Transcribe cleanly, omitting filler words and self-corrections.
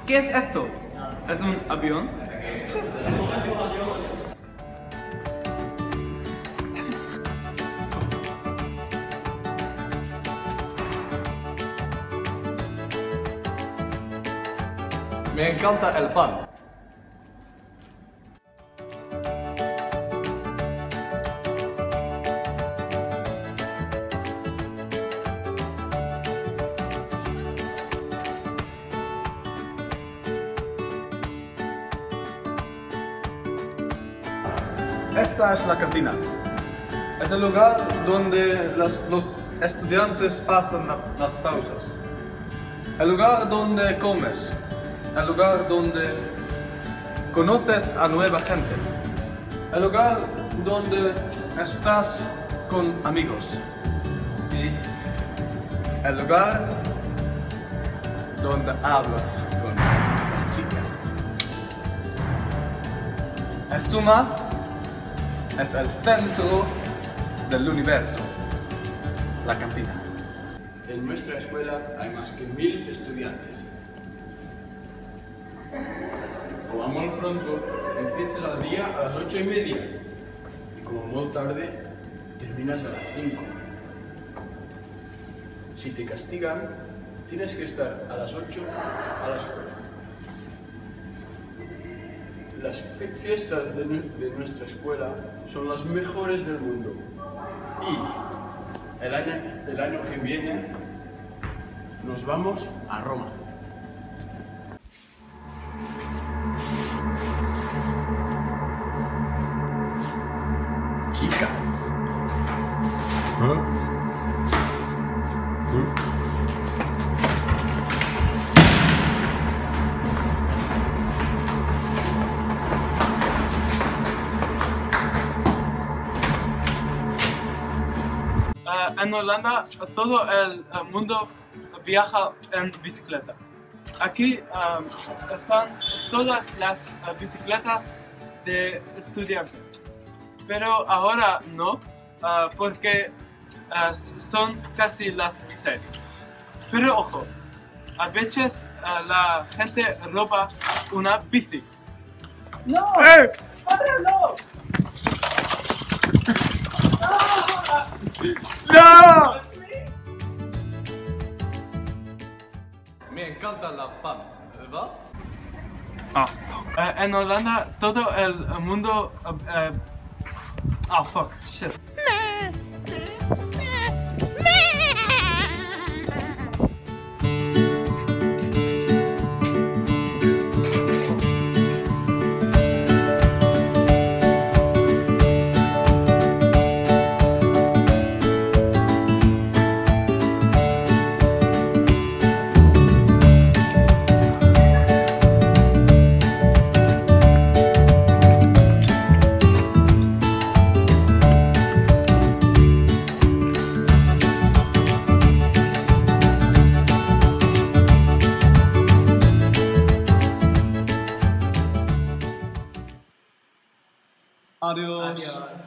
¿Qué es esto? ¿Es un avión? Me encanta el pan. Esta es la cantina. Es el lugar donde los estudiantes pasan las pausas. El lugar donde comes. El lugar donde conoces a nueva gente. El lugar donde estás con amigos. Y el lugar donde hablas con las chicas. En suma, es el centro del universo, la cantina. En nuestra escuela hay más que 1000 estudiantes. Comamos pronto, empieza el día a las 8:30 y como muy tarde, terminas a las 5. Si te castigan, tienes que estar a las 8 a la escuela. Las fiestas de nuestra escuela son las mejores del mundo. Y el año que viene nos vamos a Roma. Chicas. En Holanda todo el mundo viaja en bicicleta. Aquí están todas las bicicletas de estudiantes, pero ahora no, porque son casi las 6. Pero ojo, a veces la gente roba una bici. ¡No! ¡Eh! ¡Padre, no! ¡No! Me encanta la pan. ¿Verdad? En Holanda todo el mundo... fuck, shit. Adiós.